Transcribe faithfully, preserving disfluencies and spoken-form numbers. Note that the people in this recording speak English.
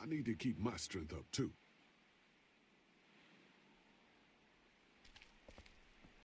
I need to keep my strength up too.